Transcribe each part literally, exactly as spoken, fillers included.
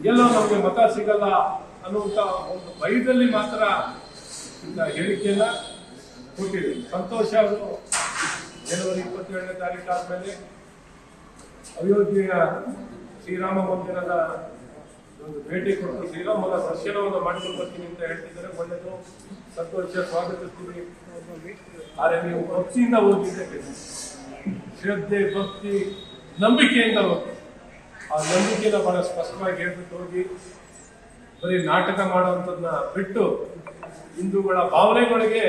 ಎಲ್ಲೋ ನಮಗೆ ಮತ ಸಿಗಲ್ಲ ಅನ್ನುವಂತ ಒಂದು ಭಯದಲ್ಲಿ ಮಾತ್ರ ಹೇಳಿಕೆಯನ್ನ ಕೊಟ್ಟಿದೆ. ಸಂತೋಷ ಅವರು ಜನವರಿ ಇಪ್ಪತ್ತೇಳನೇ ತಾರೀಕು ಆದ್ಮೇಲೆ ಅಯೋಧ್ಯೆಯ ಶ್ರೀರಾಮ ಮಂದಿರದ ಒಂದು ಭೇಟಿ ಕೊಟ್ಟು ಶ್ರೀರಾಮನ ದರ್ಶನವನ್ನು ಮಾಡಿಕೊಂಡು ಬರ್ತೀನಿ ಅಂತ ಹೇಳ್ತಿದ್ದಾರೆ. ಒಳ್ಳೆಯದು, ಸಂತೋಷ, ಸ್ವಾಗತಿಸ್ತೀವಿ. ಆದರೆ ನೀವು ಭಕ್ತಿಯಿಂದ ಹೋಗಿದ್ದೆ, ಶ್ರದ್ಧೆ, ಭಕ್ತಿ, ನಂಬಿಕೆಯಿಂದ ಹೋಗಿ ಆ ನಂಬಿಕೆನ ಬಹಳ ಸ್ಪಷ್ಟವಾಗಿ ಹೇಳ್ಬಿಟ್ಟು ಹೋಗಿ ಬರೀ ನಾಟಕ ಮಾಡುವಂಥದ್ದನ್ನ ಬಿಟ್ಟು ಹಿಂದೂಗಳ ಭಾವನೆಗಳಿಗೆ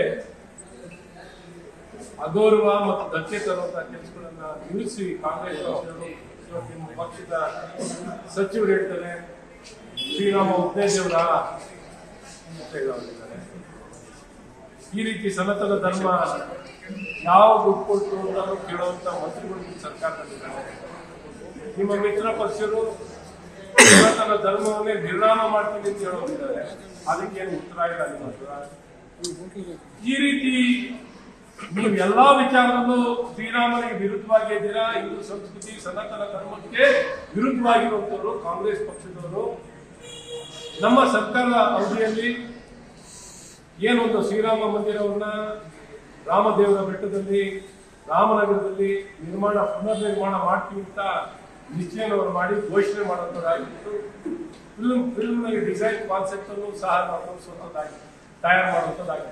ಅಗೌರವ ಮತ್ತು ಧಕ್ಕೆ ತರುವಂತಹ ಕೆಲಸಗಳನ್ನ ನಿಲ್ಲಿಸಿ ಕಾಂಗ್ರೆಸ್ ನಿಮ್ಮ ಪಕ್ಷದ ಸಚಿವರು ಹೇಳ್ತಾರೆ ಶ್ರೀರಾಮ ಒಬ್ಬನೇ ದೇವರ ಅಂತ ಹೇಳಿದ್ದಾರೆ. ಈ ರೀತಿ ಸನಾತನ ಧರ್ಮ ಯಾವ ದುಡ್ಡು ಕೊಟ್ಟು ಅನ್ನೋದು ಕೇಳುವಂತ ಮಂತ್ರಿಗಳು ಸರ್ಕಾರದಲ್ಲಿದ್ದಾರೆ. ನಿಮ್ಮ ಮಿತ್ರ ಪಕ್ಷರು ಸನಾತನ ಧರ್ಮವನ್ನೇ ನಿರ್ನಾಮ ಮಾಡ್ತೀನಿ ಅಂತ ಹೇಳೋದಿದ್ದಾರೆ. ಅದಕ್ಕೇನು ಉತ್ತರ ಇಲ್ಲ ನಿಮ್ಮ. ಈ ರೀತಿ ನೀವು ಎಲ್ಲಾ ವಿಚಾರದಲ್ಲೂ ಶ್ರೀರಾಮನಿಗೆ ವಿರುದ್ಧವಾಗಿ ಇದ್ದೀರಾ. ಹಿಂದೂ ಸಂಸ್ಕೃತಿ, ಸನಾತನ ಧರ್ಮಕ್ಕೆ ವಿರುದ್ಧವಾಗಿರುವಂತವರು ಕಾಂಗ್ರೆಸ್ ಪಕ್ಷದವರು. ನಮ್ಮ ಸರ್ಕಾರದ ಅವಧಿಯಲ್ಲಿ ಏನೊಂದು ಶ್ರೀರಾಮ ಮಂದಿರವನ್ನ ರಾಮದೇವರ ಬೆಟ್ಟದಲ್ಲಿ ರಾಮನಗರದಲ್ಲಿ ನಿರ್ಮಾಣ ಪುನರ್ ನಿರ್ಮಾಣ ಮಾಡ್ತೀವಿ ಅಂತ ನಿಶ್ಚಯವನ್ನು ಮಾಡಿ ಘೋಷಣೆ ಮಾಡುವಂಥದ್ದಾಗಿತ್ತು. ಫಿಲ್ಮ್ ಫಿಲ್ಮ್ನಲ್ಲಿ ಡಿಸೈನ್ ಕಾನ್ಸೆಪ್ಟ್ ಅನ್ನು ಸಹ ನಾವು ತೋರಿಸುವಂಥದ್ದಾಗಿ ತಯಾರು ಮಾಡುವಂಥದ್ದಾಗಿತ್ತು.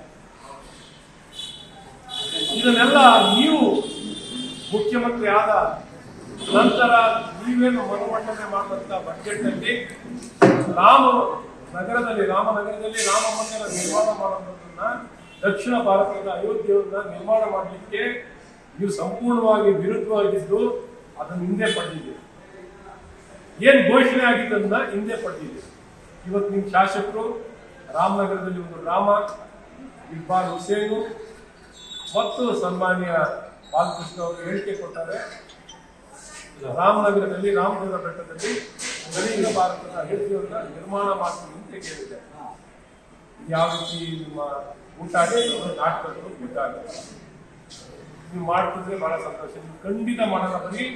ಇದನ್ನೆಲ್ಲ ನೀವು ಮುಖ್ಯಮಂತ್ರಿ ಆದ ನಂತರ ನೀವೇನು ಮನೋಮಂಡನೆ ಮಾಡುವಂತ ಬಜೆಟ್ ಅಲ್ಲಿ ರಾಮ ನಗರದಲ್ಲಿ ರಾಮನಗರದಲ್ಲಿ ರಾಮ ಮಂದಿರ ನಿರ್ಮಾಣ ಮಾಡುವುದನ್ನ ದಕ್ಷಿಣ ಭಾರತದ ಅಯೋಧ್ಯೆಯನ್ನ ನಿರ್ಮಾಣ ಮಾಡಲಿಕ್ಕೆ ನೀವು ಸಂಪೂರ್ಣವಾಗಿ ವಿರುದ್ಧವಾಗಿದ್ದು ಅದನ್ನು ಹಿಂದೆ ಪಡೆದಿದ್ದೀರಿ. ಏನ್ ಘೋಷಣೆ ಆಗಿದ್ದನ್ನ ಹಿಂದೆ ಪಡೆದಿದ್ದೀರಿ. ಇವತ್ತು ನಿಮ್ಮ ಶಾಸಕರು ರಾಮನಗರದಲ್ಲಿ ಒಂದು ರಾಮ ಇಕ್ಬಾಲ್ ಹುಸೇನು ಮತ್ತು ಸನ್ಮಾನ್ಯ ಬಾಲಕೃಷ್ಣ ಅವರು ಹೇಳಿಕೆ ಕೊಟ್ಟಾರೆ. ರಾಮನಗರದಲ್ಲಿ ರಾಮದೇವರ ಬೆಟ್ಟದಲ್ಲಿ ದಕ್ಷಿಣ ಭಾರತದ ಅಯೋಧ್ಯೆಯನ್ನ ನಿರ್ಮಾಣ ಮಾಡ್ತೀವಿ ಅಂತ ಕೇಳಿದೆ. ಯಾವ ರೀತಿ ನಿಮ್ಮ ಊಟಾಟ ನಾಟಕಗಳು ಗೊತ್ತಾಗುತ್ತೆ. ನೀವು ಮಾಡ್ತಿದ್ರೆ ಬಹಳ ಸಂತೋಷ. ನೀವು ಖಂಡಿತ ಮಾಡಲ್ಲ. ಬರೀ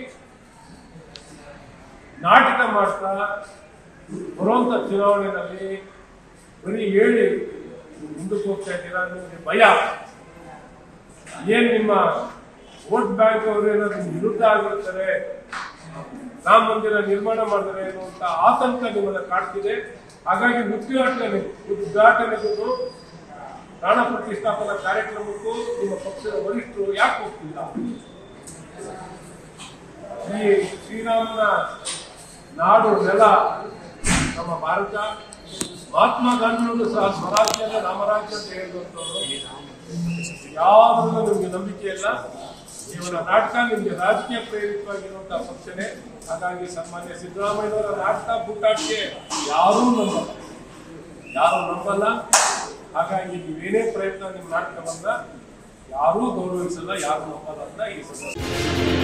ನಾಟಕ ಮಾಡ್ತಾ ಬರುವಂತ ಚುನಾವಣೆಯಲ್ಲಿ ಬರೀ ಹೇಳಿ ಮುಂದಕ್ಕೆ ಹೋಗ್ತಾ ಇದ್ದೀರಾ. ನಿಮಗೆ ಭಯ ಏನ್ ನಿಮ್ಮ ವೋಟ್ ಬ್ಯಾಂಕ್ ಅವರು ಏನಾದ್ರು ವಿರುದ್ಧ ಆಗಿರ್ತಾರೆ, ರಾಮ ಮಂದಿರ ನಿರ್ಮಾಣ ಮಾಡಿದ್ರೆ ಅನ್ನುವಂತ ಆತಂಕ ನಿಮ್ಮನ್ನ ಕಾಡ್ತಿದೆ. ಹಾಗಾಗಿ ಉದ್ಘಾಟನೆ ಉದ್ಘಾಟನೆಗೂ ಪ್ರಾಣ ಪ್ರತಿಷ್ಠಾಪನಾ ಕಾರ್ಯಕ್ರಮಕ್ಕೂ ನಿಮ್ಮ ಪಕ್ಷದ ವರಿಷ್ಠರು ಯಾಕೆ ಹೋಗ್ತಿಲ್ಲ? ಈ ಶ್ರೀರಾಮನ ನಾಡು ನೆಲ ನಮ್ಮ ಭಾರತ. ಮಹಾತ್ಮ ಗಾಂಧಿಯವರು ಸಹ ಸ್ವರಾಜ್ಯದ ರಾಮರಾಜ್ಯ ಅಂತ ಹೇಳಿದಂಥವ್ರು. ಯಾವುದರಲ್ಲೂ ನಿಮ್ಗೆ ನಂಬಿಕೆ ಇಲ್ಲ. ಇವರ ನಾಟಕ ನಿಮ್ಗೆ ರಾಜಕೀಯ ಪ್ರೇರಿತವಾಗಿರುವಂತಹ ಪಕ್ಷನೇ. ಹಾಗಾಗಿ ಸನ್ಮಾನ್ಯ ಸಿದ್ದರಾಮಯ್ಯವರ ನಾಟಕ ಬೂಟಾಟಕ್ಕೆ ಯಾರೂ ನಂಬಲ್ಲ, ಯಾರು ನಂಬಲ್ಲ. ಹಾಗಾಗಿ ನೀವೇನೇ ಪ್ರಯತ್ನ ನಿಮ್ಮ ನಾಟಕವನ್ನ ಯಾರೂ ಗೌರವಿಸಲ್ಲ, ಯಾರು ನಂಬಲ್ಲ ಅಂತ ಈ ಸಂದರ್ಭ